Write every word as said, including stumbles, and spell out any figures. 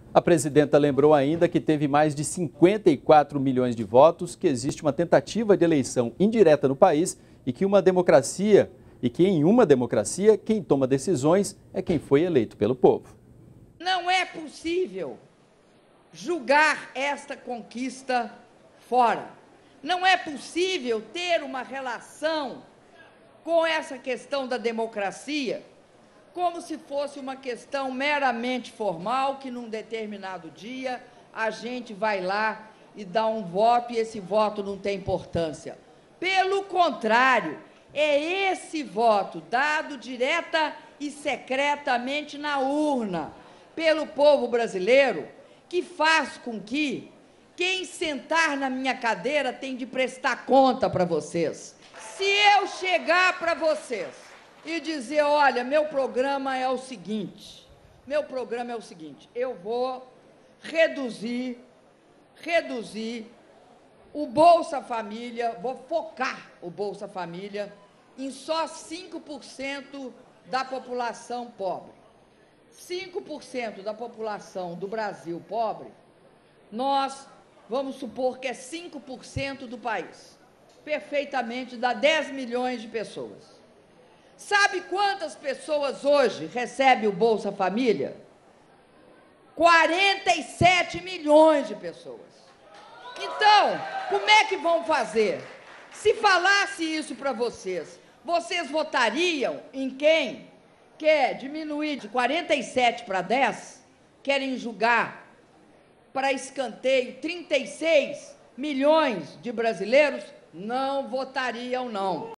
A presidenta lembrou ainda que teve mais de cinquenta e quatro milhões de votos, que existe uma tentativa de eleição indireta no país e que uma democracia e que em uma democracia quem toma decisões é quem foi eleito pelo povo. Não é possível julgar esta conquista fora. Não é possível ter uma relação com essa questão da democracia como se fosse uma questão meramente formal, que num determinado dia a gente vai lá e dá um voto e esse voto não tem importância. Pelo contrário, é esse voto dado direta e secretamente na urna pelo povo brasileiro que faz com que quem sentar na minha cadeira tem de prestar conta para vocês. Se eu chegar para vocês e dizer, olha, meu programa é o seguinte, meu programa é o seguinte, eu vou reduzir, reduzir o Bolsa Família, vou focar o Bolsa Família em só cinco por cento da população pobre. cinco por cento da população do Brasil pobre, nós vamos supor que é cinco por cento do país. Perfeitamente, dá dez milhões de pessoas. Sabe quantas pessoas hoje recebem o Bolsa Família? quarenta e sete milhões de pessoas. Então, como é que vão fazer? Se falasse isso para vocês, vocês votariam em quem quer diminuir de quarenta e sete para dez? Querem julgar para escanteio trinta e seis milhões de brasileiros? Não votariam, não.